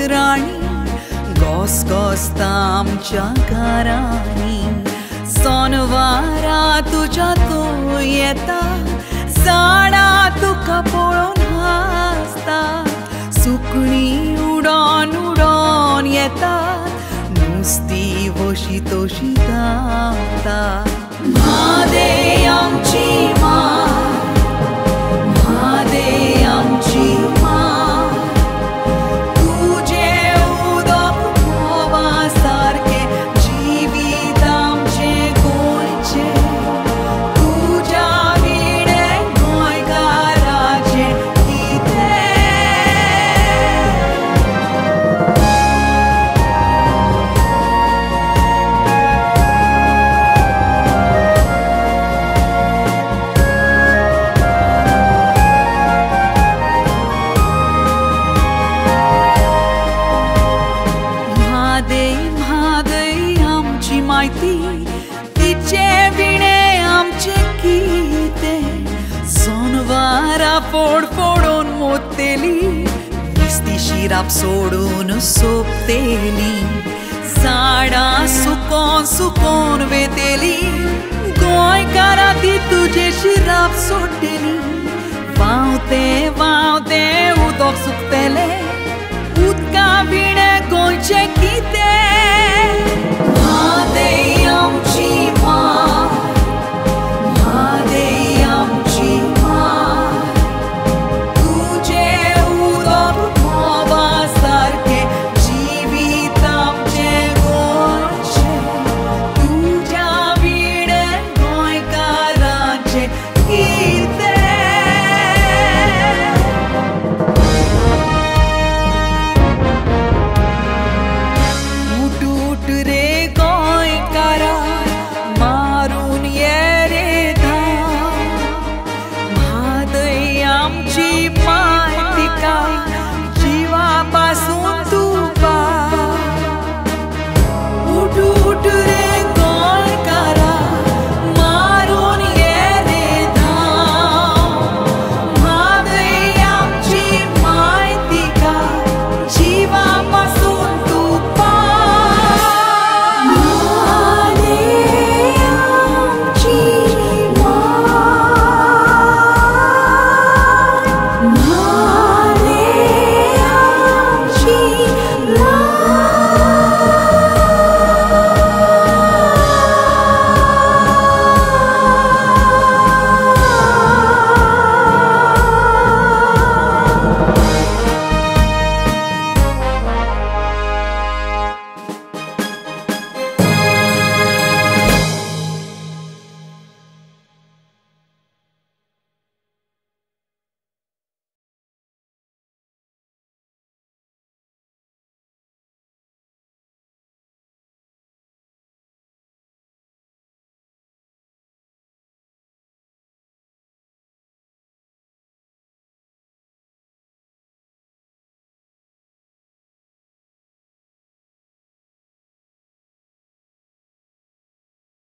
राणी घोसघोसता आमच्या घरांनी सोनवारा तुझ्या तूं येता झाडां तुका पळोवन हासता सुकणीं उडोन उडोन येतात नुस्तीं वशी तशी धांवता म्हादे आमची मां म्हादे आमची मां तुझे उदक पोवा सारके जिवीत आमचे गोंयचे तुझ्या विणे गोंयकाराचे कितें तिचे विणे आमचे कितें सोनवारा फोड फोडून मोतेली नुस्ती शिराप सोडून सोंपतेली झाडां सुकोन सुकोन वेतेली गोंयकारां ती तुजे शिराप सोडटेली व्हांवते व्हांवते उदक सुकतेले उदका विणे गोंयचे